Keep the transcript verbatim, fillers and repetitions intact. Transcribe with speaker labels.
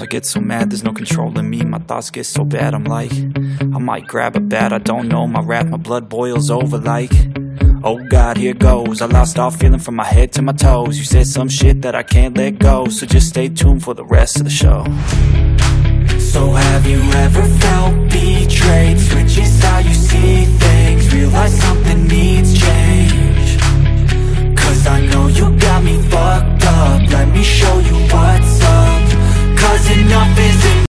Speaker 1: get so mad, there's no controlling me. My thoughts get so bad, I'm like, I might grab a bat, I don't know. My wrath, my blood boils over like, oh God, here goes. I lost all feeling from my head to my toes. You said some shit that I can't let go, so just stay tuned for the rest of the show. So have you ever felt betrayed? Switches how you see things.